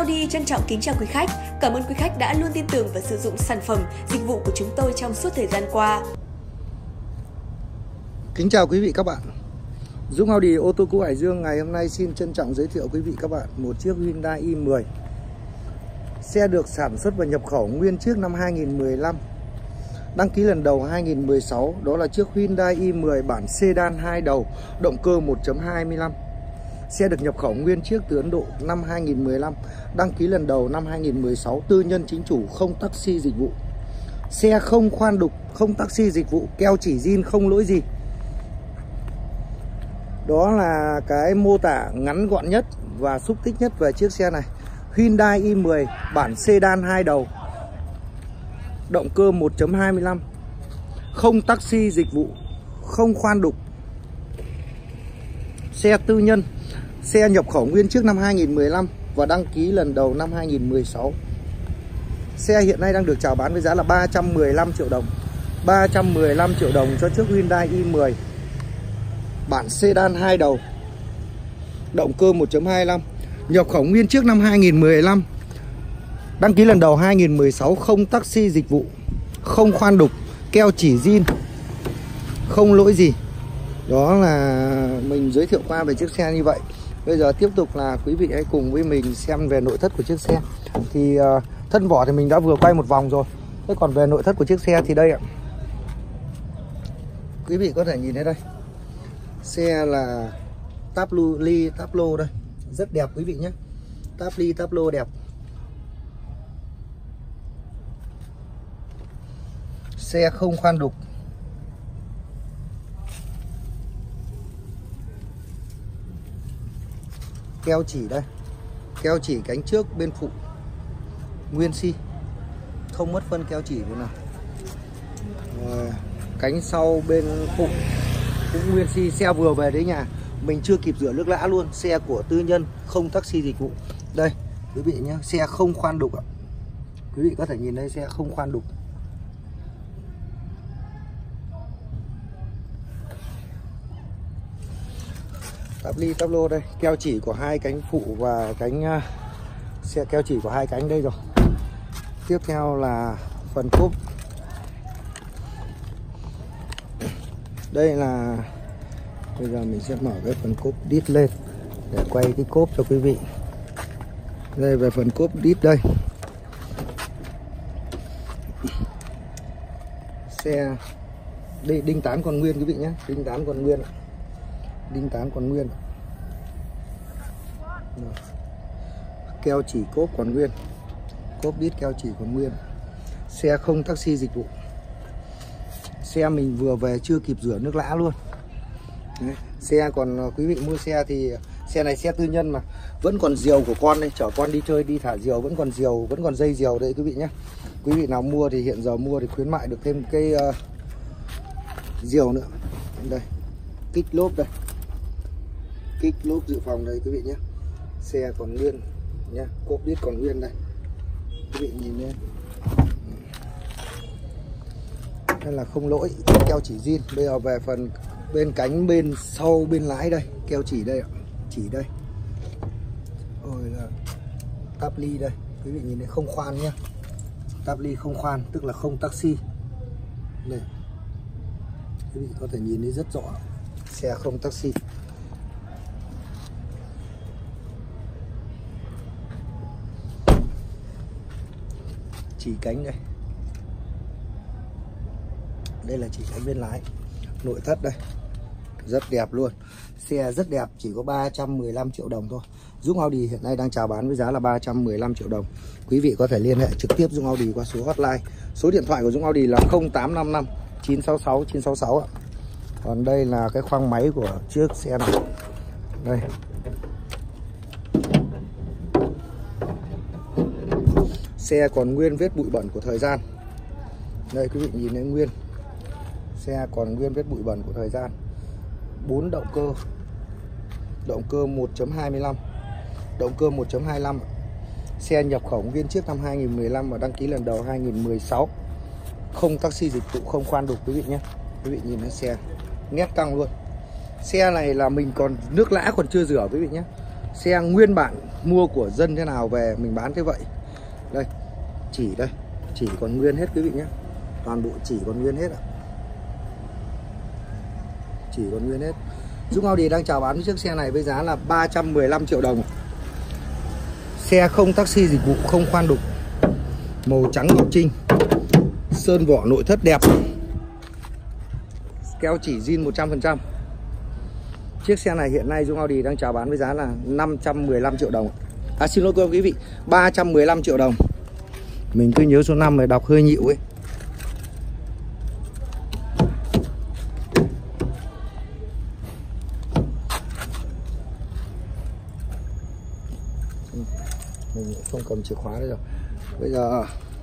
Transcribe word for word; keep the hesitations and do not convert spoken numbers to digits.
Audi trân trọng kính chào quý khách. Cảm ơn quý khách đã luôn tin tưởng và sử dụng sản phẩm, dịch vụ của chúng tôi trong suốt thời gian qua. Kính chào quý vị các bạn. Dũng Audi ô tô cũ Hải Dương ngày hôm nay xin trân trọng giới thiệu quý vị các bạn một chiếc Hyundai i mười. Xe được sản xuất và nhập khẩu nguyên chiếc năm hai nghìn không trăm mười lăm. Đăng ký lần đầu hai nghìn không trăm mười sáu, đó là chiếc Hyundai i mười bản sedan hai đầu, động cơ một chấm hai mươi lăm. Xe được nhập khẩu nguyên chiếc từ Ấn Độ năm hai nghìn không trăm mười lăm, đăng ký lần đầu năm hai nghìn không trăm mười sáu, tư nhân chính chủ, không taxi dịch vụ. Xe không khoan đục, không taxi dịch vụ, keo chỉ zin, không lỗi gì. Đó là cái mô tả ngắn gọn nhất và xúc tích nhất về chiếc xe này. Hyundai i mười bản sedan hai đầu, động cơ một chấm hai mươi lăm, không taxi dịch vụ, không khoan đục. Xe tư nhân, xe nhập khẩu nguyên chiếc năm hai nghìn không trăm mười lăm và đăng ký lần đầu năm hai nghìn không trăm mười sáu. Xe hiện nay đang được chào bán với giá là ba trăm mười lăm triệu đồng. ba trăm mười lăm triệu đồng cho chiếc Hyundai i mười bản sedan hai đầu, động cơ một chấm hai mươi lăm, nhập khẩu nguyên chiếc năm hai nghìn không trăm mười lăm, đăng ký lần đầu hai nghìn không trăm mười sáu, không taxi dịch vụ, không khoan đục, keo chỉ zin, không lỗi gì. Đó là mình giới thiệu qua về chiếc xe như vậy. Bây giờ tiếp tục là quý vị hãy cùng với mình xem về nội thất của chiếc xe. Thì uh, thân vỏ thì mình đã vừa quay một vòng rồi. Thế còn về nội thất của chiếc xe thì đây ạ. Quý vị có thể nhìn thấy đây. Xe là táp ly táp lô đây, rất đẹp quý vị nhé. Táp ly táp lô đẹp. Xe không khoan đục. Keo chỉ đây, keo chỉ cánh trước bên phụ nguyên xi, không mất phân keo chỉ nữa nào. À, cánh sau bên phụ cũng nguyên xi. Xe vừa về đến nhà, mình chưa kịp rửa nước lã luôn. Xe của tư nhân, không taxi dịch vụ. Đây quý vị nhé, xe không khoan đục ạ. Quý vị có thể nhìn đây, xe không khoan đục. Táp ly táp lô đây, keo chỉ của hai cánh phụ và cánh uh, xe keo chỉ của hai cánh đây rồi. Tiếp theo là phần cốp. Đây là bây giờ mình sẽ mở cái phần cốp đít lên để quay cái cốp cho quý vị. Đây về phần cốp đít đây. Xe đây đinh tán còn nguyên quý vị nhé, đinh tán còn nguyên. Đinh tán còn nguyên. Keo chỉ cốp còn nguyên. Cốp đít keo chỉ còn nguyên. Xe không taxi dịch vụ. Xe mình vừa về chưa kịp rửa nước lã luôn. Đấy. Xe còn quý vị mua xe thì xe này xe tư nhân mà vẫn còn diều của con đây, chở con đi chơi đi thả diều vẫn còn diều, vẫn còn dây diều đây quý vị nhé. Quý vị nào mua thì hiện giờ mua thì khuyến mại được thêm cái uh, diều nữa. Đây. Kích lốp đây. Kích lốp dự phòng đây quý vị nhé. Xe còn nguyên nhá, cốp đít còn nguyên đây. Quý vị nhìn lên. Đây là không lỗi, keo chỉ zin. Bây giờ về phần bên cánh bên sau bên lái đây, keo chỉ đây ạ. Chỉ đây. Rồi là táp ly đây. Quý vị nhìn thấy không khoan nhá. Táp ly không khoan, tức là không taxi. Đây. Quý vị có thể nhìn thấy rất rõ. Xe không taxi. Chỉ cánh đây. Đây là chỉ cánh bên lái. Nội thất đây. Rất đẹp luôn. Xe rất đẹp, chỉ có ba trăm mười lăm triệu đồng thôi. Dũng Audi hiện nay đang chào bán với giá là ba trăm mười lăm triệu đồng. Quý vị có thể liên hệ trực tiếp Dũng Audi qua số hotline. Số điện thoại của Dũng Audi là không tám năm năm chín sáu sáu chín sáu sáu ạ. Còn đây là cái khoang máy của chiếc xe này. Đây. Xe còn nguyên vết bụi bẩn của thời gian. Đây quý vị nhìn thấy nguyên. Xe còn nguyên vết bụi bẩn của thời gian. bốn động cơ. Động cơ một chấm hai mươi lăm. Động cơ một chấm hai mươi lăm. Xe nhập khẩu nguyên chiếc năm hai nghìn không trăm mười lăm và đăng ký lần đầu hai nghìn không trăm mười sáu. Không taxi dịch vụ, không khoan đục quý vị nhé. Quý vị nhìn thấy xe nét căng luôn. Xe này là mình còn nước lã còn chưa rửa quý vị nhé. Xe nguyên bản mua của dân thế nào về mình bán thế vậy. Đây, chỉ đây, chỉ còn nguyên hết quý vị nhé. Toàn bộ chỉ còn nguyên hết ạ. Chỉ còn nguyên hết. Dũng Audi đang chào bán chiếc xe này với giá là ba trăm mười lăm triệu đồng. Xe không taxi dịch vụ, không khoan đục, màu trắng ngọc trinh, sơn vỏ nội thất đẹp, keo chỉ zin một trăm phần trăm. Chiếc xe này hiện nay Dũng Audi đang chào bán với giá là năm trăm mười lăm triệu đồng. À xin lỗi quý vị, ba trăm mười lăm triệu đồng. Mình cứ nhớ số năm này đọc hơi nhịu ấy. Mình không cầm chìa khóa nữa rồi. Bây giờ